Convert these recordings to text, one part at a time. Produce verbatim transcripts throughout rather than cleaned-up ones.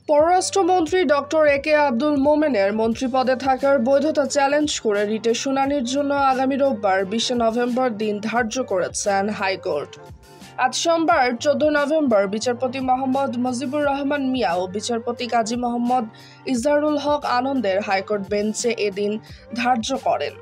পররাষ্ট্রমন্ত্রী doctor A K Abdul মোমেনের মন্ত্রীপদে থাকার বৈধতা চ্যালেঞ্জ করে রিটের শুনানির জন্য আগামী রোববার বিশে নভেম্বর দিন ধার্য করেছেন হাইকোর্ট। আজ সোমবার চোদ্দ নভেম্বর বিচারপতি মোহাম্মদ মুজিবুর রহমান মিয়া ও বিচারপতি কাজী মোহাম্মদ ইজহারুল হক আনন্দের হাইকোর্ট বেঞ্চে এদিন ধার্য করেন।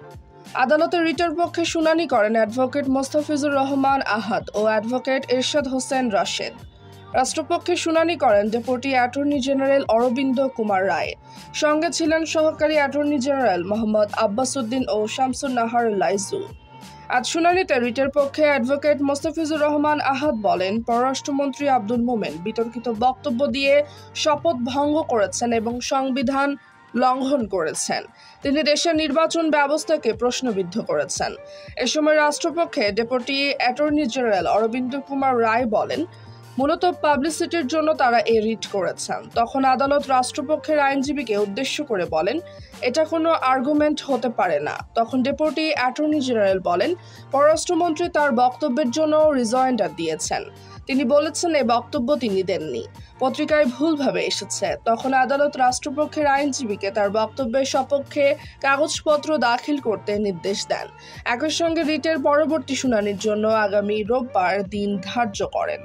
আদালতে রিটের পক্ষে শুনানি করেন অ্যাডভোকেট মোস্তাফিজুর রহমান আহাদ ও অ্যাডভোকেট এরশাদ হোসেন রাশেদ। রাষ্ট্রপক্ষে শুনানি করেন deputy attorney general Arabinda Kumar Roy. সঙ্গে ছিলেন সহকারী অ্যাটর্নি জেনারেল মোহাম্মদ আব্বাস উদ্দিন ও শামসুন নাহার লাইজু। আজ শুনানিতে রিটের পক্ষে অ্যাডভোকেট মোস্তাফিজুর রহমান আহাদ বলেন, পররাষ্ট্রমন্ত্রী আব্দুল মোমেন বিতর্কিত বক্তব্য দিয়ে শপথ ভঙ্গ করেছেন এবং সংবিধান লঙ্ঘন করেছেন। তিনি দেশের নির্বাচন ব্যবস্থাকে প্রশ্নবিদ্ধ করেছেন। এ সময় রাষ্ট্রপক্ষে deputy attorney general Arabinda Kumar Roy বলেন, মূলত পাবলিসিটির জন্য তারা এ রিট করেছেন। তখন আদালত রাষ্ট্রপক্ষের আইনজীবীকে উদ্দেশ্য করে বলেন, এটা কোনো আর্গুমেন্ট হতে পারে না। তখন ডেপুটি অ্যাটর্নি জেনারেল বলেন, পররাষ্ট্রমন্ত্রী তার বক্তব্যের জন্য রিজয়েন্ডার দিয়েছেন। তিনি বলেছেন এ বক্তব্য তিনি দেননি, পত্রিকায় ভুলভাবে এসেছে। তখন আদালত রাষ্ট্রপক্ষের আইনজীবীকে তার বক্তব্যের সপক্ষে কাগজপত্র দাখিল করতে নির্দেশ দেন। একই সঙ্গে রিটের পরবর্তী শুনানির জন্য আগামী রোববার দিন ধার্য করেন।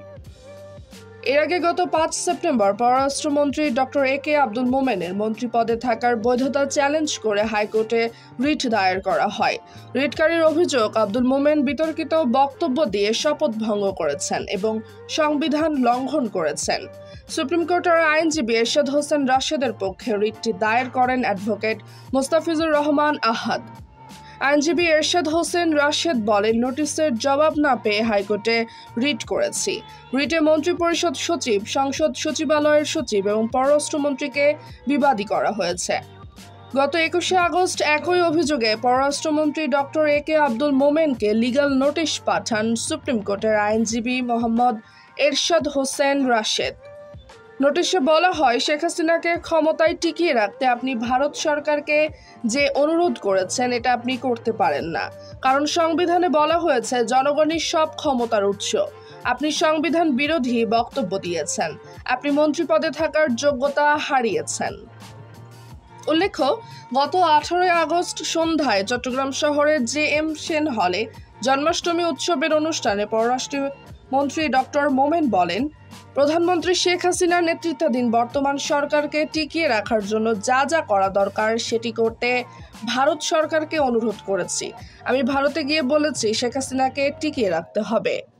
এর আগে গত পাঁচ সেপ্টেম্বর পররাষ্ট্রমন্ত্রী ডক্টর এ কে আব্দুল মোমেনের মন্ত্রীপদে থাকার বৈধতা চ্যালেঞ্জ করে হাইকোর্টে রিট দায়ের করা হয়। রিটকারীর অভিযোগ, আব্দুল মোমেন বিতর্কিত বক্তব্য দিয়ে শপথ ভঙ্গ করেছেন এবং সংবিধান লঙ্ঘন করেছেন। সুপ্রিম কোর্টের আইনজীবী এরশাদ হোসেন রাশেদের পক্ষে রিটটি দায়ের করেন অ্যাডভোকেট মোস্তাফিজুর রহমান আহাদ। আইনজীবী এরশাদ হোসেন রাশেদ বলেন, নোটিশের জবাব না পেয়ে হাইকোর্টে রিট করেছি। রিটে মন্ত্রিপরিষদ সচিব, সংসদ সচিবালয়ের সচিব এবং পররাষ্ট্রমন্ত্রীকে বিবাদী করা হয়েছে। গত একুশে আগস্ট একই অভিযোগে পররাষ্ট্রমন্ত্রী ডক্টর এ কে আব্দুল মোমেনকে লিগ্যাল নোটিশ পাঠান সুপ্রিম কোর্টের আইনজীবী মোহাম্মদ এরশাদ হোসেন রাশেদ। নোটিশে বলা হয়, শেখ হাসিনাকে ক্ষমতায় টিকিয়ে রাখতে আপনি ভারত সরকারকে যে অনুরোধ করেছেন এটা আপনি করতে পারেন না, কারণ সংবিধানে বলা হয়েছে জনগণই সব ক্ষমতার উৎস। আপনি সংবিধান বিরোধী বক্তব্য দিয়েছেন, আপনি মন্ত্রীপদে থাকার যোগ্যতা হারিয়েছেন। উল্লেখ্য, গত আঠারোই আগস্ট সন্ধ্যায় চট্টগ্রাম শহরের জে এম সেন হলে জন্মাষ্টমী উৎসবের অনুষ্ঠানে পররাষ্ট্রমন্ত্রী ডক্টর মোমেন বলেন, প্রধানমন্ত্রী শেখ হাসিনার নেতৃত্বাধীন বর্তমান সরকারকে টিকিয়ে রাখার জন্য যা যা করা দরকার সেটি করতে ভারত সরকারকে অনুরোধ করেছি। আমি ভারতে গিয়ে বলেছি শেখ হাসিনাকে টিকিয়ে রাখতে হবে।